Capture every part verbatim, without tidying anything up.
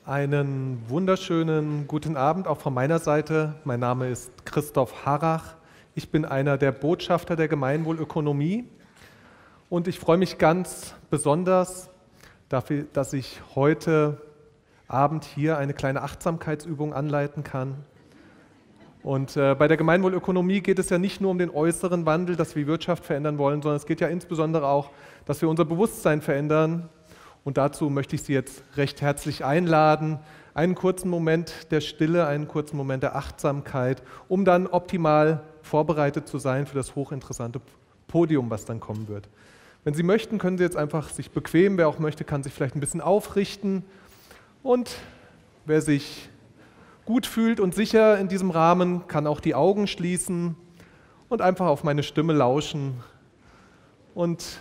Einen wunderschönen guten Abend auch von meiner Seite. Mein Name ist Christoph Harrach. Ich bin einer der Botschafter der Gemeinwohlökonomie und ich freue mich ganz besonders dafür, dass ich heute Abend hier eine kleine Achtsamkeitsübung anleiten kann. Und äh, bei der Gemeinwohlökonomie geht es ja nicht nur um den äußeren Wandel, dass wir die Wirtschaft verändern wollen, sondern es geht ja insbesondere auch, dass wir unser Bewusstsein verändern. Und dazu möchte ich Sie jetzt recht herzlich einladen, einen kurzen Moment der Stille, einen kurzen Moment der Achtsamkeit, um dann optimal vorbereitet zu sein für das hochinteressante Podium, was dann kommen wird. Wenn Sie möchten, können Sie jetzt einfach sich bequemen. Wer auch möchte, kann sich vielleicht ein bisschen aufrichten. Und wer sich gut fühlt und sicher in diesem Rahmen, kann auch die Augen schließen und einfach auf meine Stimme lauschen. Und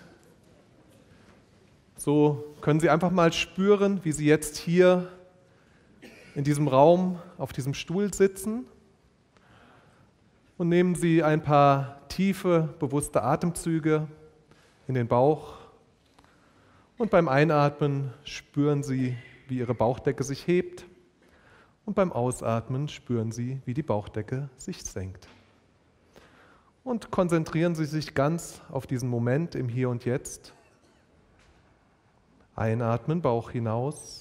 so können Sie einfach mal spüren, wie Sie jetzt hier in diesem Raum auf diesem Stuhl sitzen. Und nehmen Sie ein paar tiefe, bewusste Atemzüge in den Bauch. Und beim Einatmen spüren Sie, wie Ihre Bauchdecke sich hebt. Und beim Ausatmen spüren Sie, wie die Bauchdecke sich senkt. Und konzentrieren Sie sich ganz auf diesen Moment im Hier und Jetzt. Einatmen, Bauch hinaus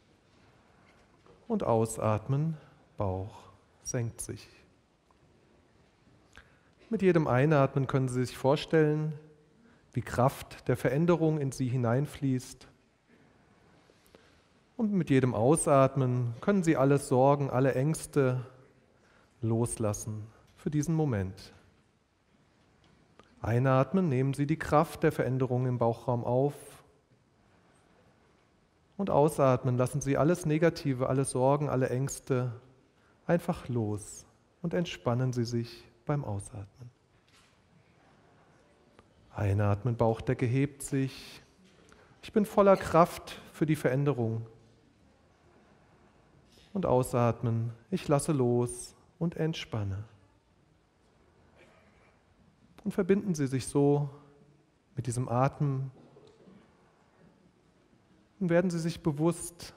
und ausatmen, Bauch senkt sich. Mit jedem Einatmen können Sie sich vorstellen, wie Kraft der Veränderung in Sie hineinfließt. Und mit jedem Ausatmen können Sie alle Sorgen, alle Ängste loslassen für diesen Moment. Einatmen, nehmen Sie die Kraft der Veränderung im Bauchraum auf. Und ausatmen, lassen Sie alles Negative, alle Sorgen, alle Ängste einfach los und entspannen Sie sich beim Ausatmen. Einatmen, Bauchdecke hebt sich. Ich bin voller Kraft für die Veränderung. Und ausatmen, ich lasse los und entspanne. Und verbinden Sie sich so mit diesem Atem. Und werden Sie sich bewusst,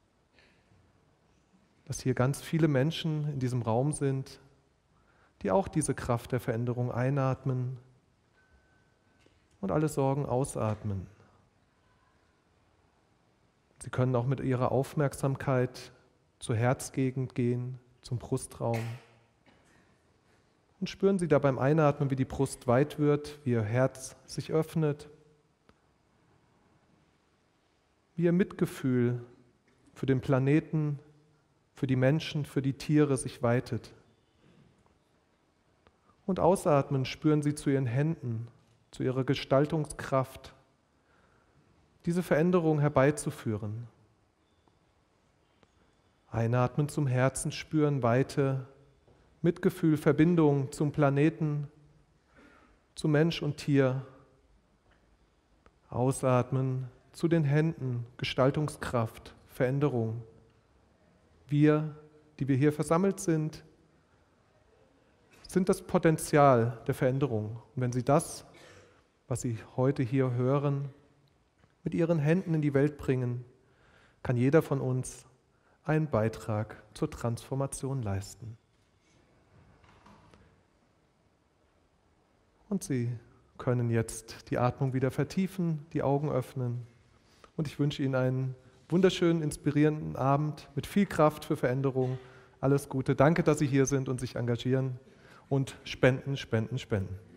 dass hier ganz viele Menschen in diesem Raum sind, die auch diese Kraft der Veränderung einatmen und alle Sorgen ausatmen. Sie können auch mit Ihrer Aufmerksamkeit zur Herzgegend gehen, zum Brustraum. Und spüren Sie da beim Einatmen, wie die Brust weit wird, wie Ihr Herz sich öffnet, wie Ihr Mitgefühl für den Planeten, für die Menschen, für die Tiere sich weitet. Und ausatmen spüren Sie zu Ihren Händen, zu Ihrer Gestaltungskraft, diese Veränderung herbeizuführen. Einatmen zum Herzen, spüren Weite, Mitgefühl, Verbindung zum Planeten, zu Mensch und Tier. Ausatmen zu den Händen, Gestaltungskraft, Veränderung. Wir, die wir hier versammelt sind, sind das Potenzial der Veränderung. Und wenn Sie das, was Sie heute hier hören, mit Ihren Händen in die Welt bringen, kann jeder von uns einen Beitrag zur Transformation leisten. Und Sie können jetzt die Atmung wieder vertiefen, die Augen öffnen. Und ich wünsche Ihnen einen wunderschönen, inspirierenden Abend mit viel Kraft für Veränderung. Alles Gute. Danke, dass Sie hier sind und sich engagieren. Und spenden, spenden, spenden.